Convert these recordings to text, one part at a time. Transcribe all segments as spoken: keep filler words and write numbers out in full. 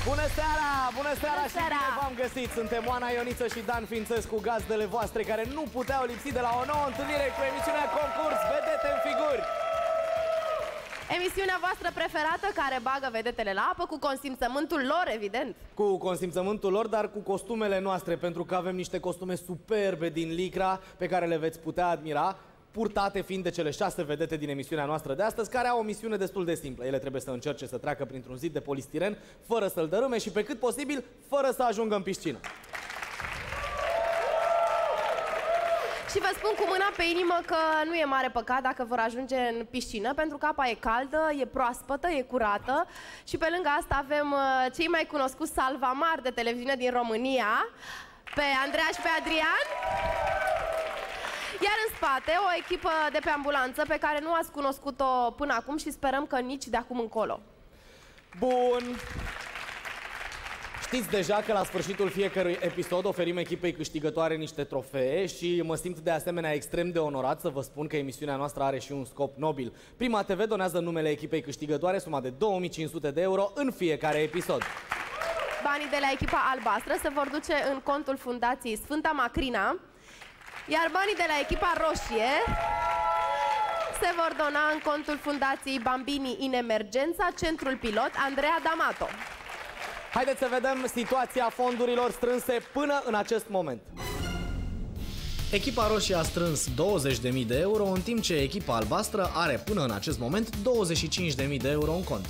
Bună seara! Bună seara Bună și seara! bine v-am găsit! Suntem Oana Ioniță și Dan Fințescu, gazdele voastre care nu puteau lipsi de la o nouă întâlnire cu emisiunea Concurs Vedete în Figuri. Emisiunea voastră preferată care bagă vedetele la apă cu consimțământul lor, evident. Cu consimțământul lor, dar cu costumele noastre, pentru că avem niște costume superbe din licra pe care le veți putea admira, purtate fiind de cele șase vedete din emisiunea noastră de astăzi, care au o misiune destul de simplă. Ele trebuie să încerce să treacă printr-un zid de polistiren fără să-l dărâme și pe cât posibil fără să ajungă în piscină. Și vă spun cu mâna pe inimă că nu e mare păcat dacă vor ajunge în piscină, pentru că apa e caldă, e proaspătă, e curată și pe lângă asta avem uh, cei mai cunoscuți salvamari de televiziune din România, pe Andreea și pe Adrian. Iar în spate, o echipă de pe ambulanță pe care nu ați cunoscut-o până acum și sperăm că nici de acum încolo. Bun! Știți deja că la sfârșitul fiecărui episod oferim echipei câștigătoare niște trofee și mă simt de asemenea extrem de onorat să vă spun că emisiunea noastră are și un scop nobil. Prima T V donează numele echipei câștigătoare suma de două mii cinci sute de euro în fiecare episod. Banii de la echipa albastră se vor duce în contul Fundației Sfânta Macrina, iar banii de la echipa roșie se vor dona în contul Fundației Bambini in Emergența, Centrul Pilot Andreea D'Amato. Haideți să vedem situația fondurilor strânse până în acest moment. Echipa roșie a strâns douăzeci de mii de euro, în timp ce echipa albastră are până în acest moment douăzeci și cinci de mii de euro în cont.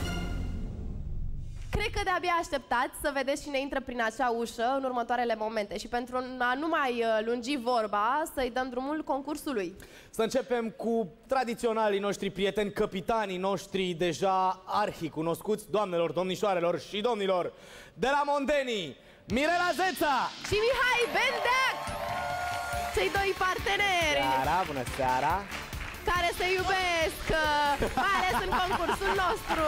Cred că de-abia așteptați să vedeți cine intră prin acea ușă în următoarele momente și pentru a nu mai lungi vorba, să-i dăm drumul concursului. Să începem cu tradiționalii noștri prieteni, capitanii noștri deja arhi-cunoscuți, doamnelor, domnișoarelor și domnilor, de la Mondeni, Mirela Zeța și Mihai Bendeac, cei doi parteneri. Seara, bună seara! Care se iubesc, mai ales în concursul nostru.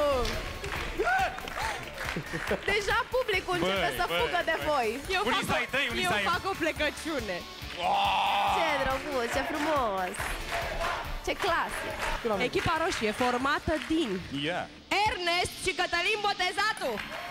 Deja publicul începe să băi, fugă băi, de băi. voi. Eu, fac o, tăi, eu fac o plecăciune. Oh! Ce drăguț, ce frumos. Ce clasic. Echipa roșie formată din yeah. Ernest și Cătălin Botezatu.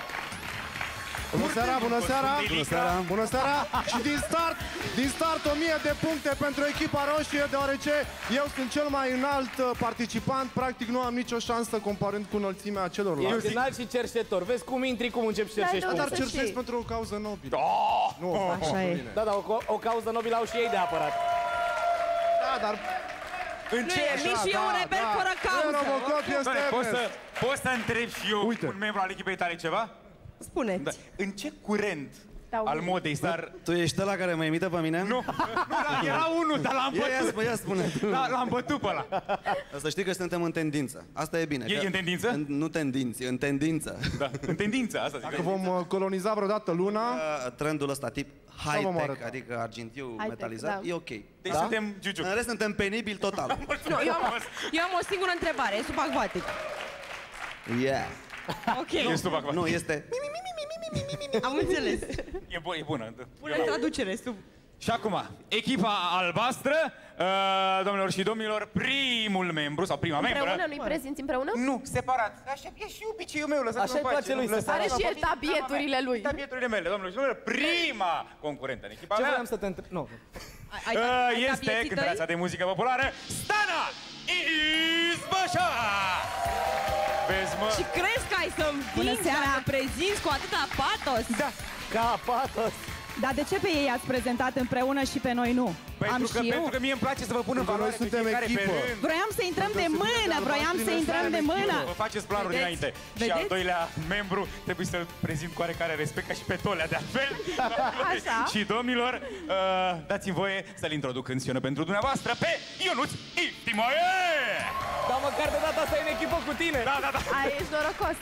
Bună seara, bună seara! Bună seara! Bună seara! Și din start, din start o mie de puncte pentru echipa roșie, deoarece eu sunt cel mai înalt participant, practic nu am nicio șansă comparând cu înălțimea celorlalți. Ești înalt și cerșetor. Vezi cum intri, cum începi să cerșești puncte. Dar cerșesc pentru o cauză nobilă. Oh! Nu, așa e. Da, dar o, o cauză nobilă au și ei de apărat. Da, dar... În ce? Nici și eu un rebel fără cauză. Robocop este Poți să, poți să întreb și eu, Uite. un membru al echipei tale, ceva? Spuneți. Da. În ce curent Da, al modei s-ar... Tu ești ăla care mă imită pe mine? Nu, nu, da, era unul, dar l-am Ia, ia, bătut. spune, ia spune. L-am bătut pe ăla. Să știi că suntem în tendință. Asta e bine. E că... în tendință? În, nu tendinți, în tendință. Da, în tendință, asta zic. Dacă vom coloniza vreodată Luna... Trendul ăsta tip high-tech, adică argintiu metalizat, da. e ok. Deci Da? suntem giugiu. În rest suntem penibili total. Nu, eu, am, eu am o singură întrebare. E subacvatic. Yeah. Ok. E subacvatic. Nu, este... Am înțeles. E, bu e bună. Pune în traducere sub... Și acum, echipa albastră, uh, domnilor și domnilor, primul membru sau prima membră... Împreună, nu-i prezinți împreună? Nu, separat. Așa e și obiceiul meu, lăsați-mă Așa-i în pace. place lui, Lăsați-mă Are în și pace. el tabieturile lui. Tabieturile mele, domnilor și domnilor, prima concurentă în echipa Ce mea vreau să te întreb? Nu. Ai, uh, ai este tabieții cântăreața tăi? de muzică populară, Stana Izbășa! Vezi, mă? Și crezi că ai să învingi dacă prezinți cu atâta patos? Da. Ca patos. Dar de ce pe ei ați prezentat împreună și pe noi nu? Pentru Am că, și pentru eu. că mie îmi place să vă pun în Pentru că valoare noi suntem pe fiecare echipă. pe rând. Vroiam să intrăm de mână, vroiam să intrăm de mână. Vă faceți planuri Vedeți? dinainte. Și Vedeți? al doilea membru trebuie să-l prezint cu oarecare respect, ca și pe Tolea, de altfel. Așa. Și domnilor, uh, dați-mi voie să-l introduc în scenă pentru dumneavoastră pe Ionuț Iftimoie! Dar măcar de data asta e în echipă cu tine. Da, da, da. Ai, ești norocos.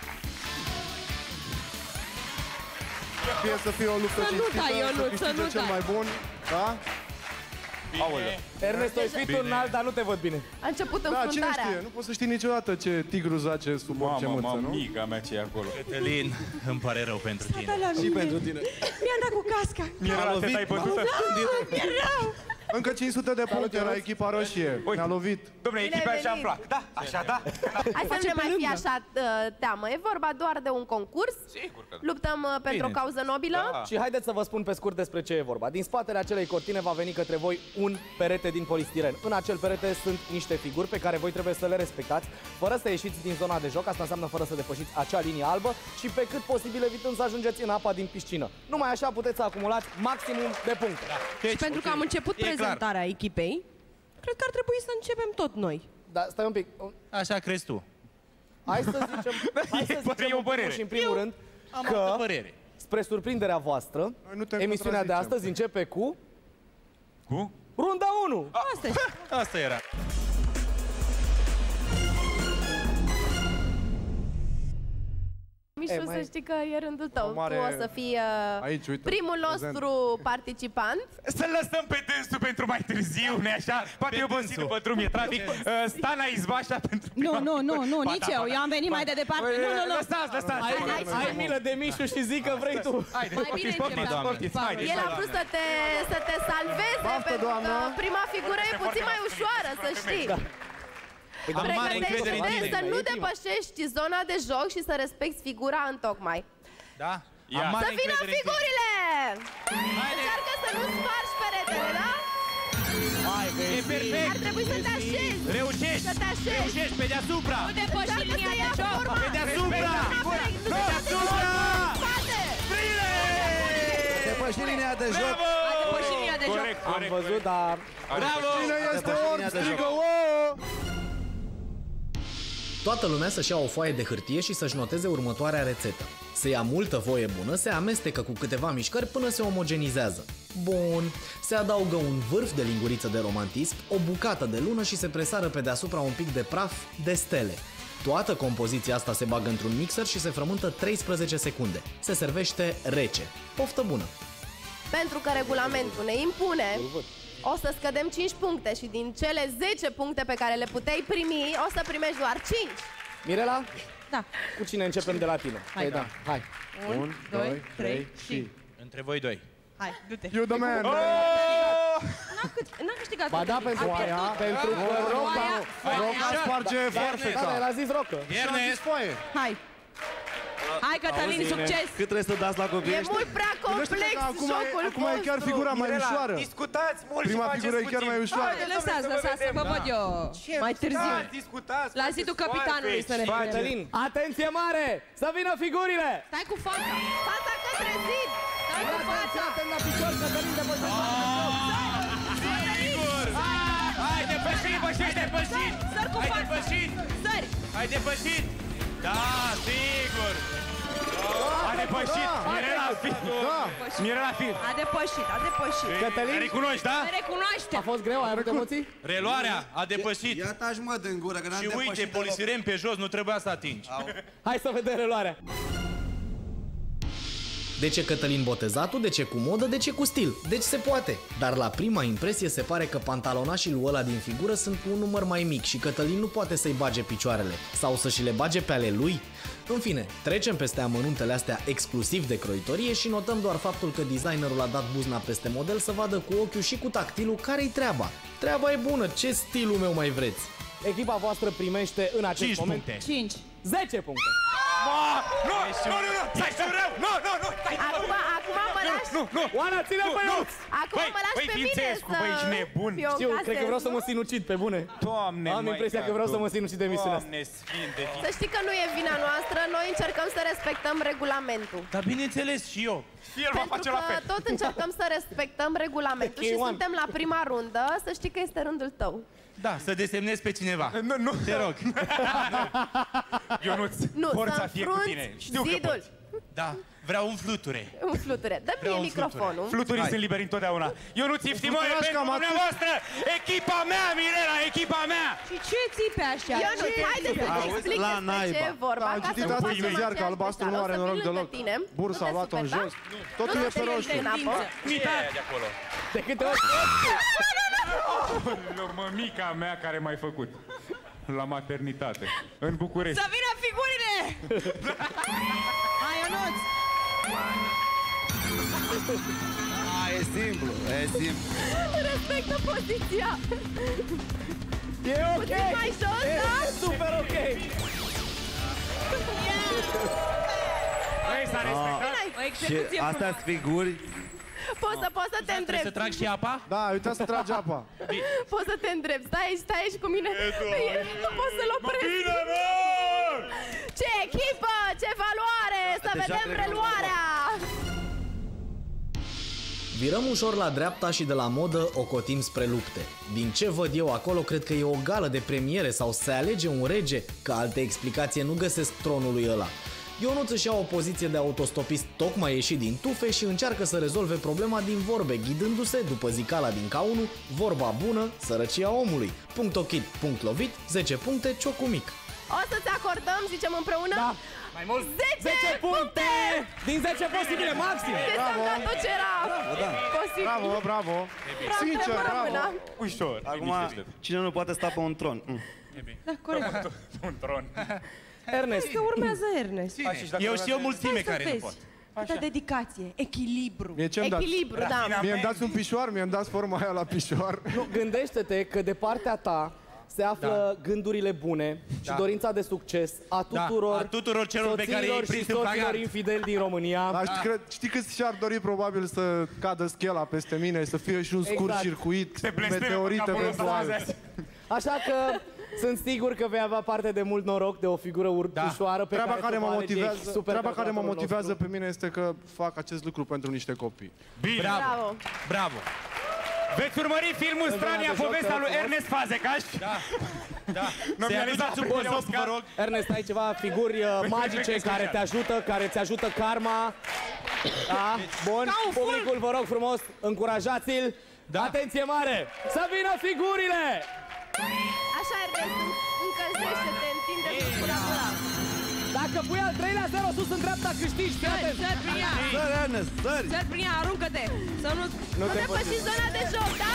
Fie să fie o luptă Să nu cinstită, dai, Ionuț, să să câștige nu cel dai. mai bun. Da? Aoleu. Ernest, ai fi tu înalt, dar nu te văd bine. A început Da, cine înfruntarea. știe? Nu poți să știi niciodată ce tigru zace sub orice Mamă, mâță, mamă, nu? mica mea ce e acolo. Cătălin, îmi pare rău pentru tine. La Și mine. pentru tine. Mi-a dat cu casca. Mi-era la teta ai bătută? Mi-e rău. Încă cinci sute de puncte la echipa roșie. Ne-a lovit. Dom'le, echipa așa îmi plac. Da, așa, da. Hai să nu ne mai fie așa teamă. E vorba doar de un concurs. Sigur că da. Luptăm pentru o cauză nobilă. Da. Și haideți să vă spun pe scurt despre ce e vorba. Din spatele acelei cortine va veni către voi un perete din polistiren. În acel perete sunt niște figuri pe care voi trebuie să le respectați, fără să ieșiți din zona de joc. Asta înseamnă fără să depășiți acea linie albă și pe cât posibil evitând să ajungeți în apa din piscină. Numai așa puteți să acumulați maximum de puncte. Da. Deci, pentru okay. că am început e prezentarea clar. echipei, cred că ar trebui să începem tot noi. Da, stai un pic. Așa crezi tu. Hai să zicem, hai să zicem în primul și în primul Eu rând am că, altă părere. spre surprinderea voastră, emisiunea de astăzi începe cu... Cu? Runda unu! Asta e. Asta era. Mișu, e, mai... să știi că e rândul tău. Mare... Tu o să fii uh, Aici, uite, primul nostru prezent. participant. Să lăsăm pe dânsul pentru mai târziu, ne așa? Poate eu obosit după drum, e trafic. Uh, Stana Izbașa pentru Nu, nu, nu, nu, nici eu. Eu am venit mai de departe. Nu, nu, nu. Lăsați, lăsați. Ai, ai, ai milă de Mișu și zic că vrei tu. Mai bine începem. El a vrut să te, să te salveze, Baftă, pentru doamnă. că prima figură e puțin mai ușoară, să știi. Am mare încredere în Pregătește-te tine. să nu depășești zona de joc și să respecti figura în tocmai. Da? Ia. Am mare Să vină încredere în tine. figurile! Încearcă să nu spargi peretele, da? Hai, E perfect. Ar trebui să te așezi. Reușești. Să te așezi. Reușești pe deasupra. Nu depăși Încearcă să linia de ia joc. forma. Pe deasupra. Nu Pe deasupra. Depăși linia de joc. A depășit linia de joc. Corect, am corect, văzut, corect. dar... Bravo. Cine este Depăși orb, linia de strigă, joc. o! Toată lumea să-și ia o foaie de hârtie și să-și noteze următoarea rețetă. Se ia multă voie bună, se amestecă cu câteva mișcări până se omogenizează. Bun. Se adaugă un vârf de linguriță de romantism, o bucată de lună și se presară pe deasupra un pic de praf de stele. Toată compoziția asta se bagă într-un mixer și se frământă treisprezece secunde. Se servește rece. Poftă bună! Pentru că regulamentul ne impune, o să scădem cinci puncte și din cele zece puncte pe care le puteai primi, o să primești doar cinci. Mirela? Da. Cu cine începem de la tine? Hai. Da. Hai. Un, doi, trei și... Între voi doi. Hai, du-te. You the man! N-a câștigat. Ba da, pentru Foaia. pentru că Roca... Roca sparge Da, forfeța. el a zis Rocă. Ernest. Foaie. Hai. Hai, Cătălin, succes! Cât trebuie să dați la copii E ăștia? mult prea complex Acum, jocul e, acum e chiar vostru. figura mai ușoară. Discutați mult Prima și faceți figură e chiar puțin. mai ușoară. Hai, lăsați, lăsați să vă văd eu mai târziu. Discutați, discutați. La zidul capitanului să ne vedem. Cătălin, atenție mare! Să vină figurile! Stai cu fața! Fața către zid! Stai cu fața! Atent la picior, Cătălin, depășește! Sigur! Hai, depășit, depășit, depășit! Sări cu Hai, fața! depășit! Sări! Hai, depășit! Da, sigur! A depășit. Mirela fi. Mirela fi. A depășit, a depășit. Cătălin, Recunoști, da? Ne recunoaște. a fost greu, ai avut emoții? Reluarea a depășit. Ia taci mă din gură, că n-am Și depășit uite, deloc. polisiren pe jos, nu trebuia să atingi. Hai să vedem reluarea. De ce Cătălin botezatul, de ce cu modă, de ce cu stil? Deci se poate. Dar la prima impresie se pare că pantalonașii lui ăla din figură sunt cu un număr mai mic și Cătălin nu poate să-i bage picioarele. Sau să și le bage pe ale lui. În fine, trecem peste amănuntele astea exclusiv de croitorie și notăm doar faptul că designerul a dat buzna peste model să vadă cu ochiul și cu tactilul care-i treaba. Treaba e bună, ce stilul meu mai vreți? Echipa voastră primește în acest cinci moment puncte. cinci. zece puncte. Nu, nu, nu, nu, stai să rău. Nu, nu, nu. Acum, acum mă lași, Nu, nu. Oana, ține pe eu! acum mă lași băi, pe mine Vințescu, să băi, ești nebun. fiu Știu, cred că vreau să mă nu? sinucid, pe bune. Doamne, Am mai impresia că vreau să mă sinucid de emisiunea asta. Doamne sfinte. Să știi că nu e vina noastră, noi încercăm să respectăm regulamentul. Dar bineînțeles și eu. El va Pentru face că la fel. tot încercăm să respectăm regulamentul și K unu. suntem la prima rundă, să știi că este rândul tău. Da, să desemnezi pe cineva. Nu, nu. Te rog. Ionuț, Nu, forța să fie cu înfrunți tine. Știu că zidul. poți. Da, vreau un fluture. Un fluture. Dă-mi Vreau mie un fluture. microfonul. Fluturii sunt liberi întotdeauna. Ionuț, iftimoie fluturaș pentru cam atât. dumneavoastră. Echipa mea, Mirela, echipa mea. Și ce ții pe așa? Ionuț, haide să-ți Auzi, explic la despre ce naiba. e vorba. Da, am ca citit să nu asta facem în ziar, că aceeași albastru nu greșeală. are O să noroc vin lângă deloc. tine. Bursa Nu a te luat-o în superi, jos. da? Totul Nu e te pe superi roșu. în apă. Ce e de acolo? De câte ori... Mămica mea care m-ai făcut la maternitate, în București. Să vină figurile! Hai, Ionuț! A, este simplu, e simplu. Respectă poziția. E ok! Puțin mai jos, e, da? E super ok! Vrei să respectat? Și astea figuri. Poți să, poți să te Trebuie îndrepti. să trag și apa? Da, uitați să trage apa. Poți să te îndrepti. Stai aici, stai aici cu mine. Nu poți să-l opresc. Bine, mă! Ce echipă! Ce valoare! Să Deja vedem trec preluarea! Virăm ușor la dreapta și de la modă o cotim spre lupte. Din ce văd eu acolo, cred că e o gală de premiere sau se alege un rege, că alte explicație nu găsesc tronului ăla. Ionuț își ia o poziție de autostopist tocmai ieșit din tufe și încearcă să rezolve problema din vorbe, ghidându-se, după zicala din K unu, vorba bună, sărăcia omului. Punct ochit, punct lovit, zece puncte, ciocul mic. O să-ți acordăm, zicem împreună, Da. Mai mult? zece puncte! Din zece posibile, maxim! Te s-am dat tot ce era da. posibil. Bravo, bravo. Sincer, Tremură bravo. mâna. Ușor. Acum, cine nu poate sta pe un tron? Mm. Da, corect. Un tron. Ernest, Că urmează Ernest. Eu știu o mulțime Stai să care nu vezi. pot. Câtă dedicație, echilibru. Mie ce-mi dați? Echilibru, da. Mie îmi dați un pișoar, mie îmi dați forma aia la pișoar. nu, gândește-te că de partea ta se află gândurile bune și Da. dorința de succes a tuturor, a tuturor celor pe care soțiilor i-ai prins și în soților flagrant. infideli din România. Dar știi, cred, știi cât și-ar dori probabil să cadă schela peste mine, să fie și un scurt Exact. circuit, Te blesteme meteorite pe capul pentru ăsta, alții. azi. Așa că sunt sigur că vei avea parte de mult noroc, de o figură ur- Da. ușoară pe Treaba care, care tu mă o alegi, motivează, super treaba care mă calculatorul motivează nostru. pe mine este că fac acest lucru pentru niște copii. Bine. Bravo. Bravo. Veți urmări filmul Strania, povestea lui Ernest Fazekas. Da. Da. Nominalizat Să-i sub aduceți un post, Oscar. vă rog. Ernest, ai ceva figuri uh, magice care te ajută, care ți ajută karma. Da, bun. Publicul, vă rog frumos, încurajați-l. Da. Atenție mare! Să vină figurile! Așa, Ernest, încălzește-te, întinde figura ăla. Dacă pui al treilea zero sus în dreapta, câștigi, fii atent! Sări prin ea, Sări, Ernest, sări! sări prin ea, aruncă-te. Să nu... Nu depăși zona de joc, da?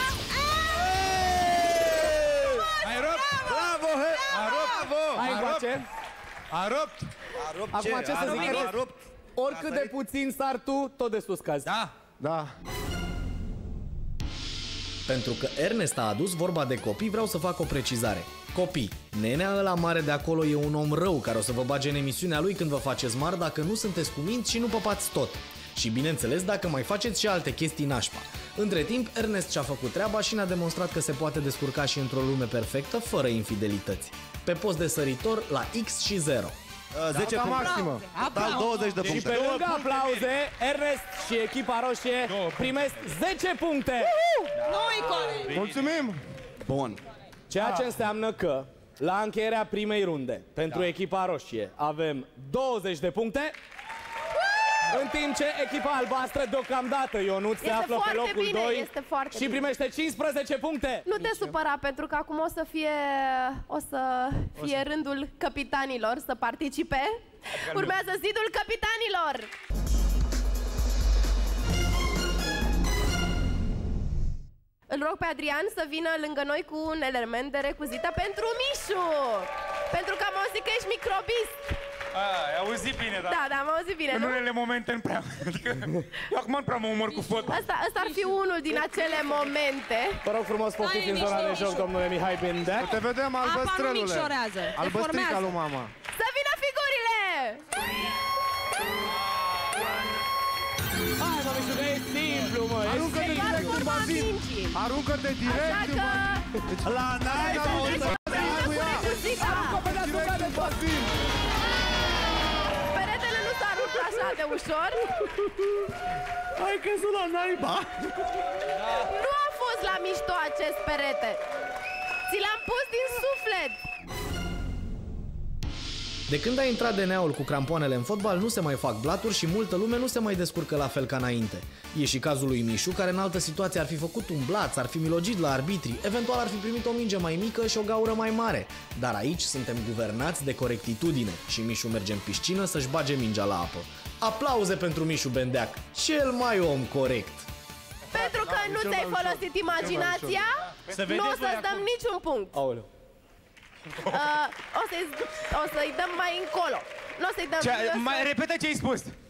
Ai rupt? Bravo, he! A rupt? Hai încoace. A rupt? A rupt Acum ce să A zic? rupt, a rupt. Oricât de puțin sar tu, tot de sus cazi. Da. Da. Pentru că Ernest a adus vorba de copii, vreau să fac o precizare. Copii, nenea ăla mare de acolo e un om rău care o să vă bage în emisiunea lui când vă faceți mari dacă nu sunteți cu minți și nu păpați tot. Și bineînțeles dacă mai faceți și alte chestii nașpa. Între timp, Ernest și-a făcut treaba și ne-a demonstrat că se poate descurca și într-o lume perfectă, fără infidelități. Pe post de săritor la X și zero. zece Ca puncte. maximă. Total douăzeci de Și puncte. pe lângă aplauze, Ernest și echipa roșie primesc zece puncte. Mulțumim! Bun. Ceea ce înseamnă că la încheierea primei runde, pentru echipa roșie, avem douăzeci de puncte. În timp ce echipa albastră, deocamdată, Ionuț, se Este află pe foarte locul bine, doi este foarte și bine. primește cincisprezece puncte. Nu te supăra, pentru că acum o să fie, o să fie rândul capitanilor să participe. Urmează zidul capitanilor! Îl rog pe Adrian să vină lângă noi cu un element de recuzită pentru Mișu! Pentru că am auzit că ești microbist. Ai auzit bine, da. Da, da, am auzit bine, În nu? unele momente nu prea. Adică, eu acum nu prea mă umor cu fotbal. Asta, asta ar fi unul din acele momente. Vă rog frumos, poftiți în zona de joc, domnule Mihai Bendea. Te vedem, Apa nu albăstrălule. micșorează, Albăstrica deformează. lui mama. Să vină figurile! Hai, mă, Mișu, că e simplu, mă. e Aruncă-te Doar direct în forma bazin. mingii. Aruncă-te direct Așa în că... bazin. La naiba o să... Cu ea. Recuzită! Pe deasupra de Direct în bazin. Peretele nu s-a rupt așa de ușor. Hai că sunt la naiba! Nu a fost la mișto acest perete. Ți l-am pus din suflet. De când a intrat D N A-ul cu crampoanele în fotbal, nu se mai fac blaturi și multă lume nu se mai descurcă la fel ca înainte. E și cazul lui Mișu, care în altă situație ar fi făcut un blaț, ar fi milogit la arbitri, eventual ar fi primit o minge mai mică și o gaură mai mare. Dar aici suntem guvernați de corectitudine și Mișu merge în piscină să-și bage mingea la apă. Aplauze pentru Mișu Bendeac, cel mai om corect. Pentru că nu cel ți-ai mai ușor. folosit imaginația, Să nu vedeți o să-ți voi dăm niciun punct. Aoleu. Uh, o să-i o să-i dăm mai încolo. Nu o să-i dăm... Ce, mai repetă ce ai spus.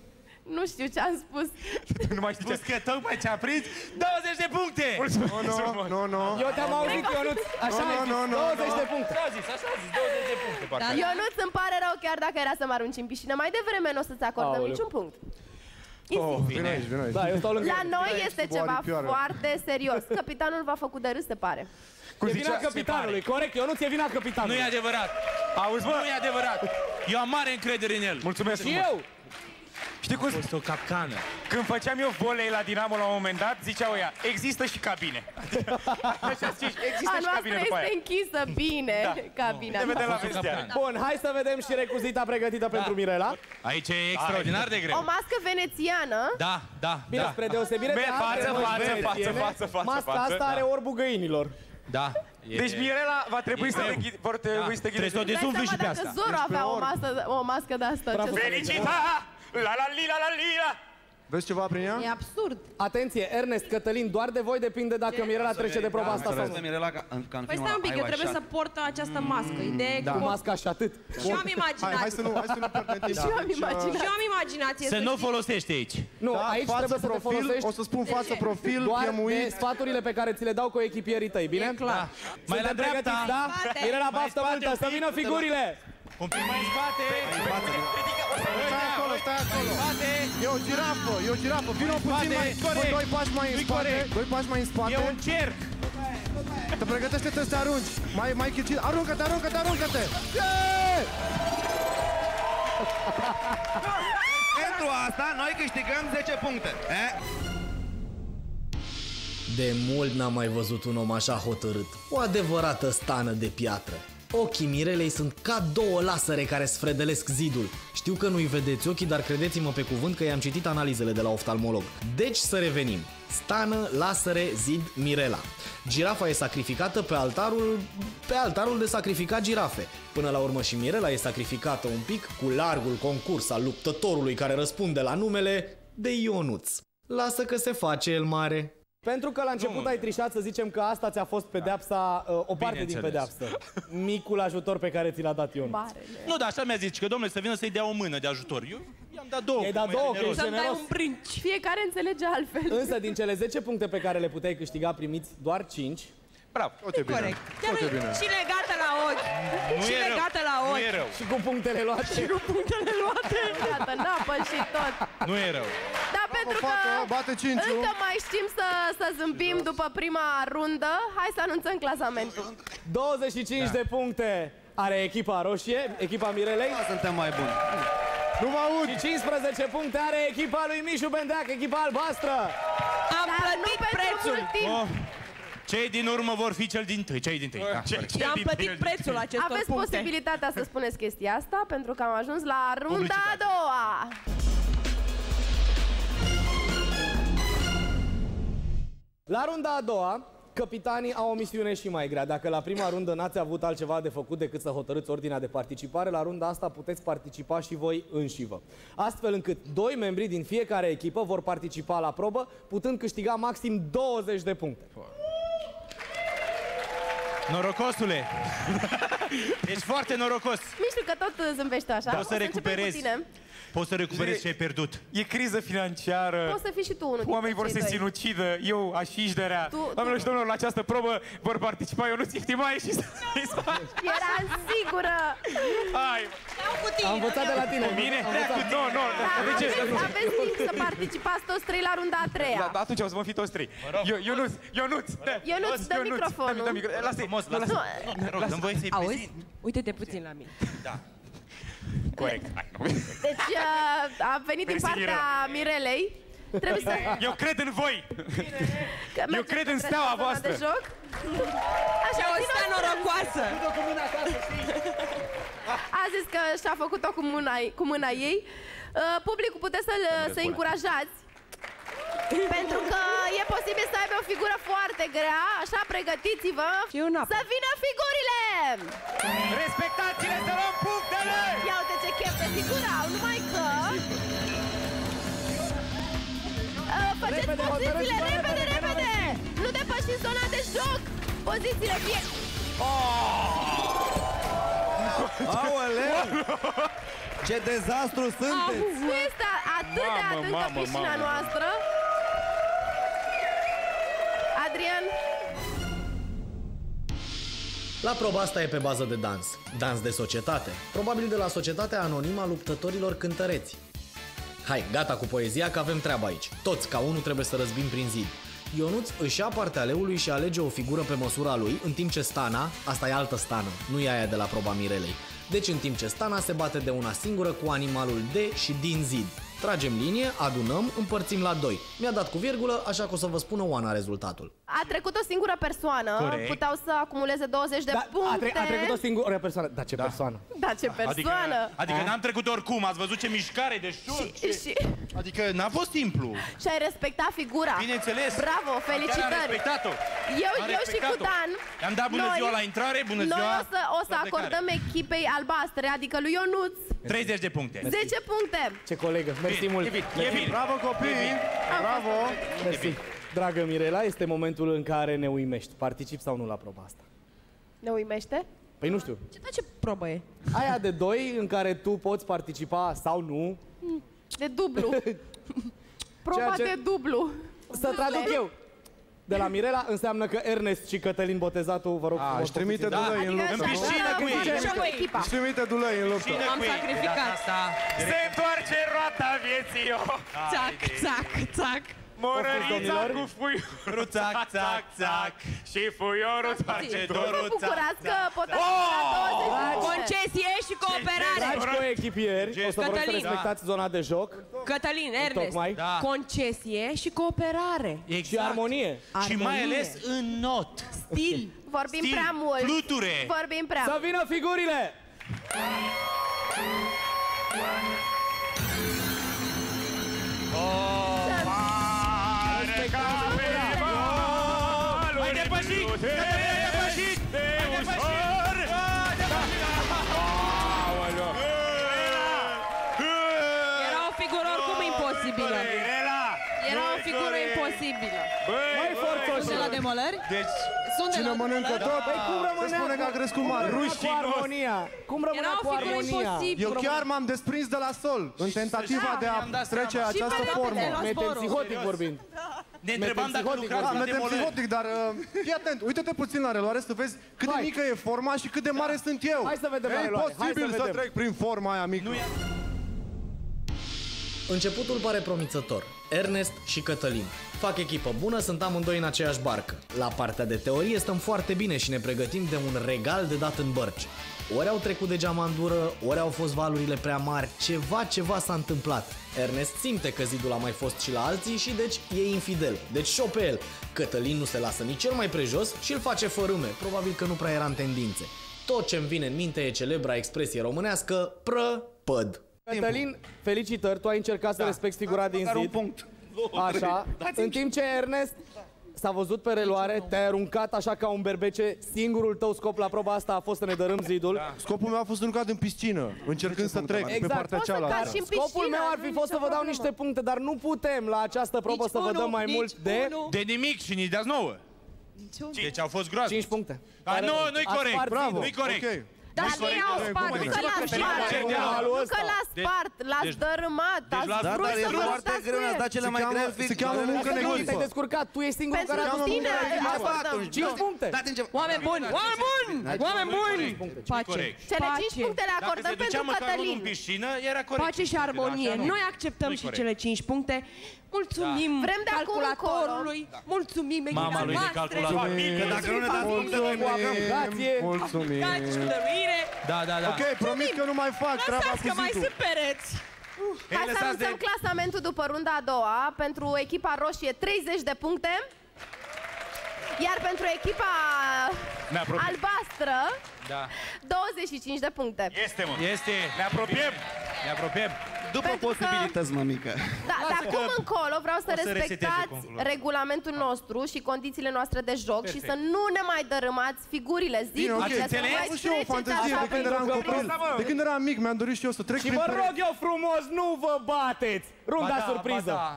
Nu știu ce am spus. Nu mai știu ce. Spus că tocmai ce-a prins douăzeci de puncte! Mulțumesc! Nu, nu, nu. Eu te-am auzit, Ionuț, așa Nu, ai zis, nu, nu, douăzeci nu. de puncte. Așa a zis, așa a zis, douăzeci de puncte. parcă. Ionuț, îmi pare rău, chiar dacă era să mă arunci în piscină mai devreme, nu o să-ți acordăm Aoleu. niciun punct. Oh, Vino aici, vino aici. Da, eu stau lângă La el. noi este cu ceva aripioară. foarte serios. Capitanul v-a făcut de râs, se pare. E vina capitanului, corect, Ionuț, e vina Nu capitanului. e adevărat. Auzi, bă? Nu e adevărat. Eu am mare încredere în el. Mulțumesc Și frumos. eu! Știi cum? A fost o capcană. Când făceam eu volei la Dinamo la un moment dat, ziceau ea, există și cabine. Așa zici, există A și noastră cabine după este aia. închisă bine, Da. cabina. Ne vedem la fost o vestiar. capcană. Bun, hai să vedem și recuzita pregătită pentru Mirela. Aici e extraordinar de greu. O mască venețiană. Da, da, Bine, da. spre deosebire de Me- alte față, măști față, venețiene, față, față, masca față, asta da. are orbul găinilor. Da. E- Deci Mirela va trebui E să te greu. ghid- vor trebui să te Trebuie să o ghidezi. Dai desumfli seama și pe dacă asta. Zoro Ești pe avea o, orb. masă, o mască de asta. Bravo. ce să- Felicita! La la li la la li la! Vezi ceva prin ea? E absurd. Atenție, Ernest, Cătălin, doar de voi depinde dacă Mirela trece de proba asta sau Să nu. Mirela ca, în, ca în Păi filmul stai un pic, I eu Was trebuie să Shot. port această mască. Ideea e Cu că... masca și atât. Și eu am Hai, imaginație. hai să nu, hai să nu pierdem timp. Și eu am Deci, imaginat. Și eu am imaginație. Să nu o știi. folosești aici. Nu, Da, aici față trebuie să te profil, folosești o să spun față profil, doar de chemuit. sfaturile pe care ți le dau cu echipierii tăi, bine? E clar. Mai la Suntem dreapta. pregătiți, da? Spate. Mirela, Mai baftă spate multă, un să pic, vină du-te la- figurile! Un pic mai în spate. Stai acolo, stai acolo. Spate. E o girafă, e o girafă. Vino puțin mai, corect. doi pași mai în Nu-i spate. corect. Doi pași mai în spate. E un cerc. Te pregătește-te să te arunci. Mai, mai chicit. Aruncă-te, aruncă-te, aruncă-te. Yeah! Pentru asta, noi câștigăm zece puncte. Eh? De mult n-am mai văzut un om așa hotărât. O adevărată stană de piatră. Ochii Mirelei sunt ca două lasere care sfredelesc zidul. Știu că nu-i vedeți ochii, dar credeți-mă pe cuvânt că i-am citit analizele de la oftalmolog. Deci să revenim. Stană, lasere, zid, Mirela. Girafa e sacrificată pe altarul... pe altarul de sacrificat girafe. Până la urmă și Mirela e sacrificată un pic cu largul concurs al luptătorului care răspunde la numele de Ionuț. Lasă că se face el mare. Pentru că la început ai trișat, să zicem că asta ți-a fost pedeapsa, uh, o parte din Bineînțeles. pedeapsă. Micul ajutor pe care ți l-a dat Ionuț. Barele. Nu, da, așa mi-a zis, că domnule, să vină să-i dea o mână de ajutor. Eu i-am dat două. I-ai dat cum e două, că generos. ești Să-mi dai generos. un brinci. Fiecare înțelege altfel. Însă din cele zece puncte pe care le puteai câștiga, primiți doar cinci. Bravo. Tot e bine. Corect. Chiar Tot e e bine. și legată la ochi. Nu Și e rău. legată la Nu ochi. e rău. Și cu punctele luate. Și cu punctele luate. Iată, n-apă și tot. Nu e rău. Da, pentru că fată, bate cinciul. încă mai știm să, să zâmbim după prima rundă. Hai să anunțăm clasamentul. douăzeci și cinci de puncte are echipa roșie, echipa Mirelei. Da, suntem mai buni. Nu mă aud. Și cincisprezece puncte are echipa lui Mișu Bendeac, echipa albastră. Am Dar nu plătit pentru prețul. mult timp. Oh. Cei din urmă vor fi cel din tâi, cei din tâi. Da, corect. I-am Cei din plătit tâi. prețul acestor Aveți puncte. posibilitatea să spuneți chestia asta, pentru că am ajuns la runda a Publicitate. doua. La runda a doua, capitanii au o misiune și mai grea. Dacă la prima rundă n-ați avut altceva de făcut decât să hotărâți ordinea de participare, la runda asta puteți participa și voi înșivă. Astfel încât doi membri din fiecare echipă vor participa la probă, putând câștiga maxim douăzeci de puncte. Norocosule! Ești foarte norocos. Miștiu că tot zâmbești așa. Poți O să începem recuperezi. cu tine. Poți să recuperezi ce ai pierdut. E criză financiară. Poți să fii și tu unul dintre Oamenii vor cei să se doi. sinucidă, eu aș fi de rea. Tu- Doamnelor tu- și domnilor, la această probă vor participa Ionuț Iftimaie și Eram sigură. Hai, Iau cu tine. Am învățat de la tine. mine? Am învățat. Nu, nu, Da, de ce? aveți, aveți timp să participați toți trei la runda a treia. Da, da, atunci o să mă fi toți trei. Io- Ionuț, Ionuț, da. Ionuț, dă microfonul. dă micro- Lasă-i, Frumos, nu, lasă. lasă. Nu, te rog, dăm voie să-i Auzi? prezint. Uite-te puțin la mine. Corect. Hai, nu. Deci uh, a venit din Mersi, partea Mirelei. Trebuie să... Eu cred în voi. că Eu mergem cred în către steaua zona voastră. de joc. Așa, E o ține-o stea strâns. norocoasă. A zis că și-a făcut-o cu mâna, cu mâna ei. Uh, publicul puteți să-l să încurajați. Pentru că e posibil să aibă o figură foarte grea, așa pregătiți-vă Și un apă. să vină figurile! Respectați-le să luăm punctele! Ia uite ce chef de figură au, numai că... Uh, faceți Repede, pozițiile, hotărâți-vă, repede, repede, că repede! Nu depășiți zona de joc! Pozițiile fie... Aoleu! Ce dezastru sunteți! Nu este atât de adâncă piscina noastră. Adrian? La proba asta e pe bază de dans. Dans de societate. Probabil de la Societatea Anonimă a Luptătorilor Cântăreți. Hai, gata cu poezia că avem treabă aici. Toți ca unul trebuie să răzbim prin zid. Ionuț își ia partea leului și alege o figură pe măsura lui, în timp ce Stana, asta e altă Stană, nu e aia de la proba Mirelei. Deci în timp ce Stana se bate de una singură cu animalul de și din zid. Tragem linie, adunăm, împărțim la doi. Mi-a dat cu virgulă, așa că o să vă spună Oana rezultatul. A trecut o singură persoană. Corect. Puteau să acumuleze douăzeci de da, puncte. A, tre a trecut o singură persoană. Da, ce da. persoană? Da, ce persoană. Adică, adică n-am trecut oricum, ați văzut ce mișcare de șur? Și, și... Adică n-a fost simplu. Și ai respectat figura. Bineînțeles. Bravo, felicitări. Chiar am respectat-o. Eu, eu și cu Dan. I-am dat bună noi, ziua la intrare, bună noi ziua. Noi o să, o să acordăm echipei albastre, adică lui Ionuț, treizeci de puncte. zece puncte. Ce colegă, mersi bine, mult. E bine, e bine. Bravo copii, bravo. Mersi. Dragă Mirela, este momentul în care ne uimești. Participi sau nu la proba asta? Ne uimește? Păi nu știu. Ce, da, ce probă e? Aia de doi în care tu poți participa sau nu. De dublu. Proba ce... de dublu. Să traduc eu. De la Mirela înseamnă că Ernest și Cătălin Botezatul, vă rog frumos. Își trimite dulăi în luptă. În piscină cu ei. Își trimite dulăi în luptă. Am sacrificat. Se întoarce roata vieții, eu. Țac, țac, țac. Morărița cu fuiorul, țac, țac, țac. Și fuiorul face dorul, țac. Vă bucurați că potați la douăzeci. Concesie și cooperare. Dragi coechipieri, o să vă rog să respectați zona de joc. Cătălin, Ernest, concesie și cooperare. Și armonie. Și mai ales în not. Stil. Vorbim prea mult. Fluture. Vorbim prea mult. Să vină figurile! Mai depășit! Mai depășit! Mai depășit! Era o figură oricum imposibilă. Era o figură imposibilă. Mai forțoși! De la demolări? Deci, Sunt cine mănâncă tot, Păi cum rămânea? se spune că a crescut mare. Cu armonia! Cum rămânea Era o cu figură armonia? imposibilă. Eu chiar m-am desprins de la sol în tentativa de a trece această formă. Metempsihotic vorbind. ne întrebam dacă lucrați Da, la demolări. metempsihotic, dar uh, fii atent, uite-te puțin la reloare să vezi cât de mică e forma și cât de mare sunt eu. Hai să vedem la E reloare. Hai posibil să să vedem. trec prin forma aia mică. Începutul pare promițător. Ernest și Cătălin fac echipă bună, sunt amândoi în aceeași barcă. La partea de teorie stăm foarte bine și ne pregătim de un regal de dat în bărci. Ori au trecut de geamandură, ori au fost valurile prea mari, ceva, ceva s-a întâmplat. Ernest simte că zidul a mai fost și la alții și deci e infidel, deci și-o pe el. Cătălin nu se lasă nici cel mai prejos și îl face fărâme, probabil că nu prea era în tendințe. Tot ce-mi vine în minte e celebra expresie românească, prăpăd. Cătălin, felicitări, tu ai încercat să respecti figura din zid. Așa, în timp ce Ernest s-a văzut pe reluare, te-ai aruncat așa ca un berbece. Singurul tău scop la proba asta a fost să ne dărâm zidul. Da. Scopul meu a fost aruncat în piscină, încercând să trec exact. pe partea cealaltă. Scopul meu ar fi fost să vă dau niște puncte, dar nu putem la această probă nici să vă dăm mai mult de... De nimic și nici dați nouă. Deci au fost groază. cinci puncte. A, nu, nu-i corect. Bravo. Nu-i corect. Okay. Dar nu i-au spart, nu că l-a spart, nu că l-a spart, l-ați dărâmat, ați vrut să vă foarte greu, ne-ați dat cele mai greu. Se cheamă muncă în echipă. Te-ai descurcat, tu ești singurul care a pentru tine acordăm cinci puncte. Oameni buni, oameni buni, oameni buni. Pace, cele cinci puncte le acordăm pentru Cătălin. Piscină, era corect. Pace și armonie. Noi acceptăm și cele cinci puncte. Mulțumim Vrem de acum calculatorului, mulțumim Mama lui de calculator. Că dacă nu ne dați Mulțumim, mulțumim. Da, da, da. Ok, promit că nu mai fac treaba cu Lăsați că mai zidul. sunt pereți. Hai să anunțăm clasamentul după runda a doua. Pentru echipa roșie treizeci de puncte. Iar pentru echipa albastră Da. douăzeci și cinci de puncte. Este, mă. Este. Ne apropiem. Ne apropiem. După Pentru posibilități, mămică. Da, de acum încolo vreau să o să reseteze respectați concluzia. regulamentul nostru și condițiile noastre de joc și să nu ne mai dărâmați figurile, Bine, ok, zidurile, să nu mai am avut și eu o treceți fantezie așa de când prin eram jocul. copil. De când eram mic, mi-am dorit și eu să trec Și prin... vă rog eu frumos, nu vă bateți! Runda Ba da, surpriză! ba da.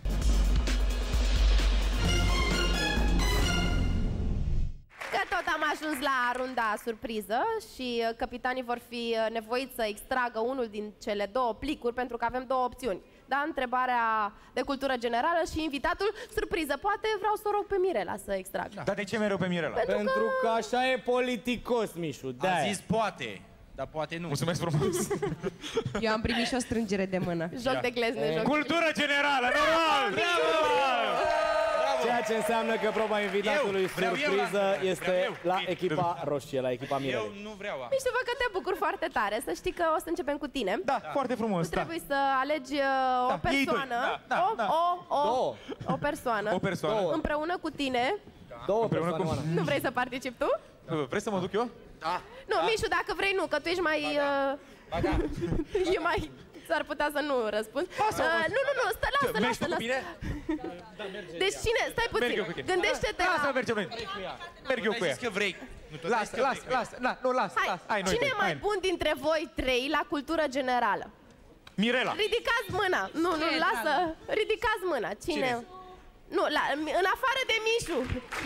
Că tot am ajuns la runda surpriză și capitanii vor fi nevoiți să extragă unul din cele două plicuri pentru că avem două opțiuni. da, întrebarea de cultură generală și invitatul surpriză. Poate vreau să o rog pe Mirela să extrag. Dar de ce mereu pe Mirela? Pentru, Pentru că... că așa e politicos, Mișu. A zis poate, dar poate nu. Mulțumesc frumos. Eu am primit și o strângere de mână. Joc de glezne, joc. Cultură generală, normal! Ceea ce înseamnă că proba invitatului Eu, vreau eu surpriză la- este vreau eu. la echipa roșie, la echipa Eu Mirelei. nu vreau. Mișu, văd că te bucur foarte tare. Să știi că o să începem cu tine. Da, foarte frumos, Tu da. trebuie să alegi uh, o Da, ei doi. persoană, Da, da, o, da. o, o, Două. o persoană, O persoană. Două. împreună cu tine. Două Împreună persoane, cu- Oana. Nu vrei să participi tu? Vrei să mă duc eu? Nu, Mișu, dacă vrei nu, că tu ești mai... Uh, e mai... S-ar putea să nu răspunzi. Uh, nu, nu, nu, stă, lasă, Mergi lasă, tu cu lasă. mine? Deci cine? Stai Merg eu cu puțin. tine. Gândește-te Lasă, la... mergem noi. Merg eu cu Ai ea. zis că vrei. Nu, tu ai Lasă, zis că lasă, vrei. lasă. Na, nu, lasă, Hai, lasă. Hai, noi cine doi, e mai hai. bun dintre voi trei la cultură generală? Mirela. Ridicați mâna. Nu, nu, Ce, lasă. Ridicați mâna. Cine? Cine? Nu, la, în afară de Mișu.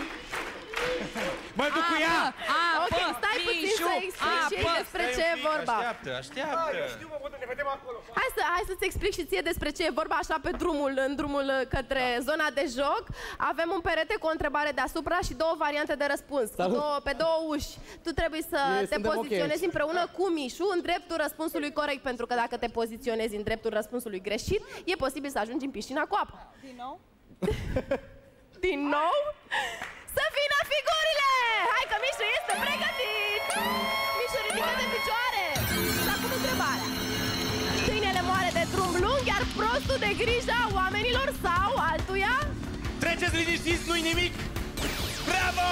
Mă duc cu ea! Ok, stai puțin să explic și ei despre Stai un ce e pic, vorba. Așteaptă, așteaptă. Hai să, hai să-ți explic și ție despre ce e vorba așa pe drumul, în drumul către zona de joc. Avem un perete cu o întrebare deasupra și două variante de răspuns, cu două, pe două uși. Tu trebuie să E, te suntem ok poziționezi aici. împreună cu Mișu în dreptul răspunsului corect, pentru că dacă te poziționezi în dreptul răspunsului greșit, e posibil să ajungi în piscina cu apă. Din nou? Din nou? Să vină figurile! Hai că Mișu este pregătit! Mișu, ridică de picioare! Și acum întrebarea. Câinele moare de drum lung, iar prostul de grija oamenilor sau altuia? Treceți liniștiți, nu-i nimic. Bravo!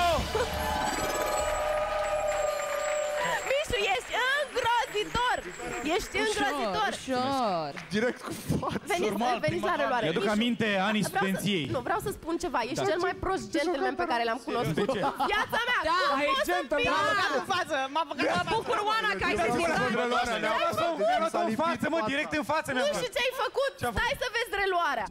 Mișu, ești îngrozitor! Ești îngrozitor! Ușor. Direct cu față. Veniți, Normal, veniți la prima reluare. Mi-aduc Mișu, aminte anii vreau să, studenției. nu, vreau să spun ceva. Ești cel mai prost gentleman pe care l-am cunoscut. ce? Viața mea! Da, Cum ai poți să gentleman, fii- m-a băgat în față. M-a băgat. Mă bucur, Oana, că ai Vreau să schimbat. văd reluarea. Mi-a luat-o mi-a luat-o în față, mă, direct în față mi-a Nu luat. știu ce ai făcut. Stai să vezi reluarea.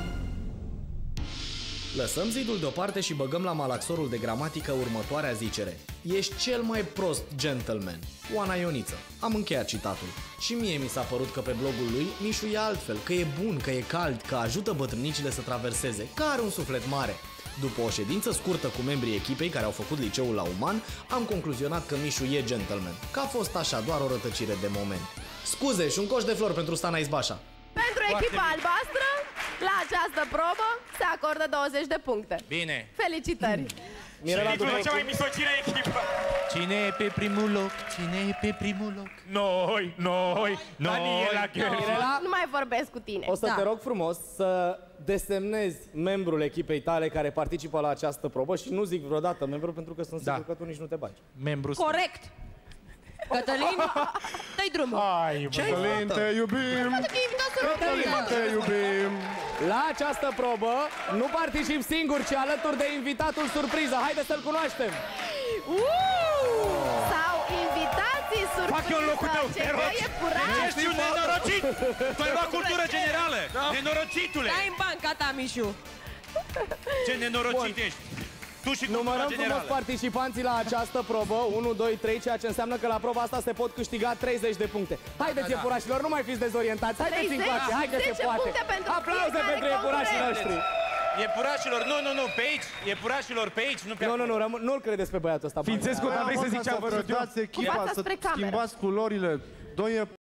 Lăsăm zidul deoparte și băgăm la malaxorul de gramatică următoarea zicere. Ești cel mai prost gentleman. Oana Ioniță. Am încheiat citatul. Și mie mi s-a părut că pe blogul lui Mișu e altfel, că e bun, că e cald, că ajută bătrânicile să traverseze, că are un suflet mare. După o ședință scurtă cu membrii echipei care au făcut liceul la Uman, am concluzionat că Mișu e gentleman, că a fost așa doar o rătăcire de moment. Scuze și un coș de flori pentru Stana Izbașa. Pentru echipa albastră, la această probă se acordă douăzeci de puncte. Bine. Felicitări! Mirela, Titlul după de cea mai misocină echipă. Cine e pe primul loc? Cine e pe primul loc? Noi, noi, Daniela Gheorghe. Mirela, Nu mai vorbesc cu tine. o să Da. te rog frumos să desemnezi membrul echipei tale care participă la această probă și nu zic vreodată membru pentru că sunt Da. sigur că tu nici nu te bagi. Membru. Corect. Cătălin, dă-i drumul. Ai, bă. Cătălin, te iubim! Cătălin, te iubim! La această probă nu particip singur, ci alături de invitatul surpriză. Haideți să-l cunoaștem! Sau invitații surpriză. Fac eu în locul tău, Ce te rog. e curat. Ești un nenorocit! Tu ai luat cultură generală! Nenorocitule! Dai în banca ta, Mișu. Ce nenorocit ești! Tu și cultura Numărăm frumos generală! participanții la această probă, unu, doi, trei, ceea ce înseamnă că la proba asta se pot câștiga treizeci de puncte. Haideți, Da, da. iepurașilor, nu mai fiți dezorientați, haideți treizeci? încoace, haideți se zece poate. puncte pentru Aplauze fiecare pentru iepurașii concurent. noștri. Iepurașilor, nu, nu, nu, pe aici! Iepurașilor, pe aici, nu pe Nu, nu, nu, rămân- nu-l credeți pe băiatul ăsta. Fințescu, dar vrei să zici ce am văzut eu? Tratați echipa, Fața să spre cameră. schimbați culorile. Doi